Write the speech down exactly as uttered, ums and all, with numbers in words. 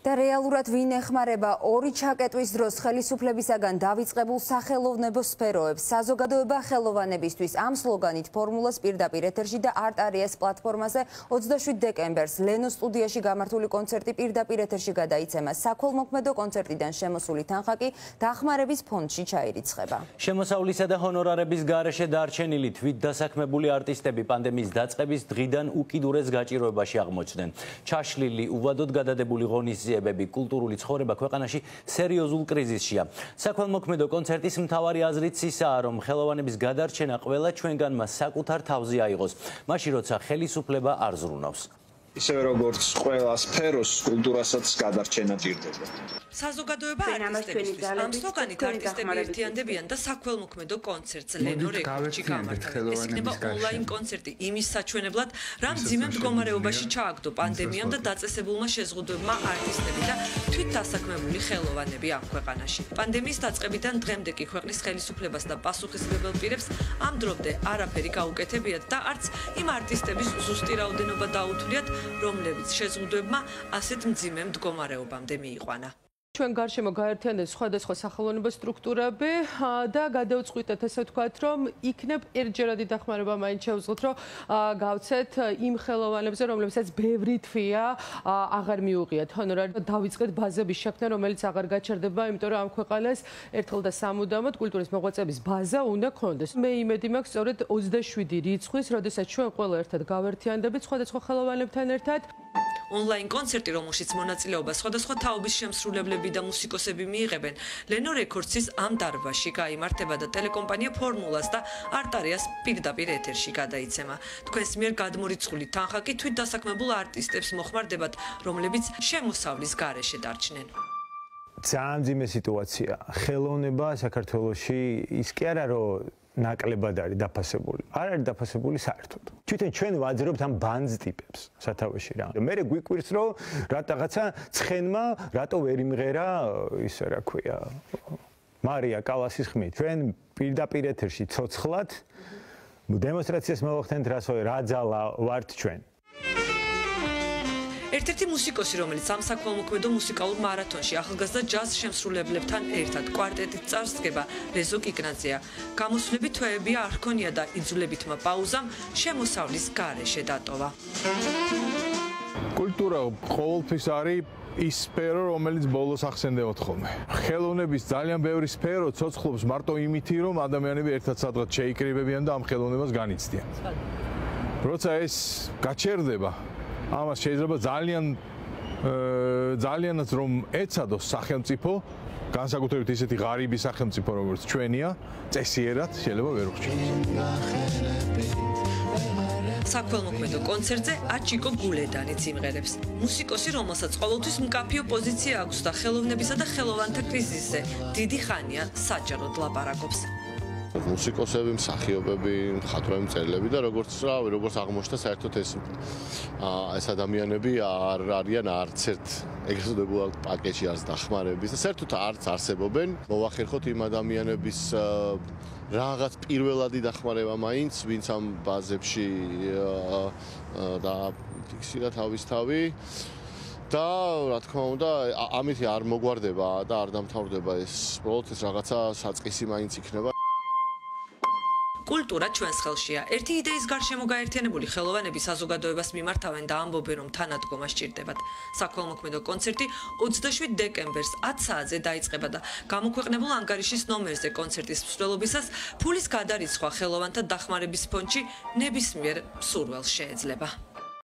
და რეალურად ვინ ეხმარება ორი ჩაკეტვის დროს ხელისუფლებისაგან დავიწყებულ სახელოვნებო სფეროებს. საზოგადოება ხელოვანებისთვის ამ სლოგანით ფორმულას პირდაპირ ეთერში და არტარეას პლატფორმაზე ოცდაშვიდ დეკემბერს ლენო სტუდიაში გამართული კონცერტი პირდაპირ ეთერში გადაიცემა. საქველმოქმედო კონცერტიდან შემოსული თანხა კი დახმარების ფონდში ჩაირიცხება. შემოსავლისა და ჰონორარების გარეშე დარჩენილი თვით დასაქმებული არტისტები პანდემიის დაწყების დღიდან უკიდურეს გაჭიროებაში აღმოჩნდნენ. ჩაშლილი, უვადოდ გადადებული ღონისძიებები, კულტურული ცხოვრება ქვეყანაში სერიოზულ კრიზისშია. საქველმოქმედო კონცერტის მთავარი აზრიც ისაა, რომ ხელოვანების გადარჩენა ყველა ჩვენგანმა საკუთარ თავზე აიღოს, მაშინ როცა ხელისუფლება არ ზრუნავს. ისევე როგორც ყველა სფეროს კულტურასაც გადარჩენა ჭირდება. საზოგადოება არტისტებისთვის ამ სლოგანით არტისტები ერთიანდებიან და საქველმოქმედო კონცერტს ლენო რექორდსში გამართული. ეს იქნება ონლაინ კონცერტი იმის საჩვენებლად, რა მძიმე მდგომარეობაში ჩააგდო პანდემიამ და დაწესებულმა შეზღუდვებმა არტისტები და თვით დასაქმებული ხელოვანები ამ ქვეყანაში. პანდემიის დაწყებიდან დღემდე კი ქვეყნის ხელისუფლებას და პასუხისმგებელ პირებს ამ დრომდე არაფერი გაუკეთებიათ და არც იმ არტისტების ზუსტი რაოდენობა დაუთვლიათ, რომლებიც შეზღუდვებმა ასეთ მძიმე მდგომარეობამდე მიიყვანა. ჩვენ გარშემო გაერთიანდეს სხვადასხვა სახელოვნებო სტრუქტურები და გადავწყვიტეთ ესე ვთქვათ, რომ იქნებ ერთჯერადი დახმარება მაინც შევძლოთ, რომ გავცეთ იმ ხელოვანებზე, რომლებსაც ბევრი თვია აღარ მიუღიათ ჰონორარი და დავიწყეთ ბაზების შექმნა, რომელიც აღარ გაჩერდება, იმიტომ რომ ამ ქვეყანას ერთხელ და სამუდამოდ კულტურის მოღვაწეების ბაზა უნდა ქონდეს. მე იმედი მაქვს სწორედ ოცდაშვიდი რიცხვის, როდესაც ჩვენ ყველა ერთად გავერთიანდებით სხვადასხვა ხელოვანებთან ერთად. ონლაინ კონცერტი, რომელშიც მონაწილეობას სხვადასხვა თაობის შემსრულებლები და მუსიკოსები მიიღებენ, ლენო რექორდსის ამ დარბაზში გაიმართება და ტელეკომპანია ფორმულას და არტარეას პირდაპირ ეთერში გადაიცემა. თქვენს მიერ გადმორიცხული თანხა კი თვით დასაქმებულ არტისტებს მოხმარდებათ, რომლებიც შემოსავლის გარეშე დარჩნენ. ძალიან მძიმე სიტუაცია. ხელოვნება საქართველოში ის კი არა, რომ ნაკლებად არის დაფასებული. არ არის დაფასებული საერთოდ. თვითონ ჩვენ ვაძრობთ ამ ბანძ ტიპებს სათავეში რა. მე გვიკვირს რომ რატაღაცა ცხენმა რატო ვერ იმღერა ისე რა ქვია მარია კალასის ხმით. ჩვენ პირდაპირ ეთერში ცოცხლად დემონსტრაციას მოვახდენთ რა ძალა ვართ ჩვენ. ერთ-ერთი მუსიკოსი, რომელიც ამ საქველმოქმედო მუსიკალურ მარათონში ახალგაზრდა ჯაზ შემსრულებლებთან ერთად კვარტეტით წარსდგება, რეზო კიკნაძეა. გამოსვლები თვეებია არ ჰქონია და იძულებითმა პაუზამ შემოსავლის გარეშე დატოვა. კულტურა ყოველთვის არის ის სფერო, რომელიც ბოლოს ახსენდებათ ხოლმე. ხელოვნების ძალიან ბევრი სფერო ცოცხლობს მარტო იმითი, რომ ადამიანები ერთად სადღაც შეიკრიბებიან და ამ ხელოვნებას განიცდიან. როცა ეს გაჩერდება, ამას შეიძლება ძალიან ძალიანაც რომ ეცადოს სახელმწიფო, განსაკუთრებით ისეთი ღარიბი სახელმწიფო, როგორც ჩვენია, წესიერად შეიძლება ვერ უხჩინოს. საქველმოქმედო კონცერტზე აჩიკო გულედანიც იმღერებს. მუსიკოსი, რომელსაც ყოველთვის მკაფიო პოზიცია აქვს და ხელოვნებისა და ხელოვანთა კრიზისზე დიდი ხანია საჯაროდ ლაპარაკობს. მუსიკოსები, მსახიობები, მხატვრები, მწერლები და როგორც რავი, როგორც აღმოჩნდა, საერთოდ ეს ეს ადამიანები არ არიან არც ერთ ეგრეთ წოდებულ პაკეტში არც დახმარების და საერთოდ არც არსებობენ. მოვახერხოთ იმ ადამიანების რაღაც პირველადი დახმარება მაინც, ვინც ამ ბაზებში და ფიქსირა თავისთავი და რა თქმა უნდა, ამით არ მოგვარდება და არ დამთავრდება ეს პროცესი, რაღაცა საწყისი მაინც იქნება. კულტურა ჩვენს ხელშია. ერთი იდეის გარშემო გაერთიანებული ხელოვანები საზოგადოებას მიმართავენ და ამბობენ, რომ თანადგომა სჭირდებათ. საქველმოქმედო კონცერტი ოცდაშვიდ დეკემბერს ათ საათზე დაიწყება და გამოქვეყნებულ ანგარიშის ნომერზე კონცერტის მსვლელობისას ფულის გადარიცხვა ხელოვანთა დახმარების ფონდში ნებისმიერ მსურველს შეეძლება.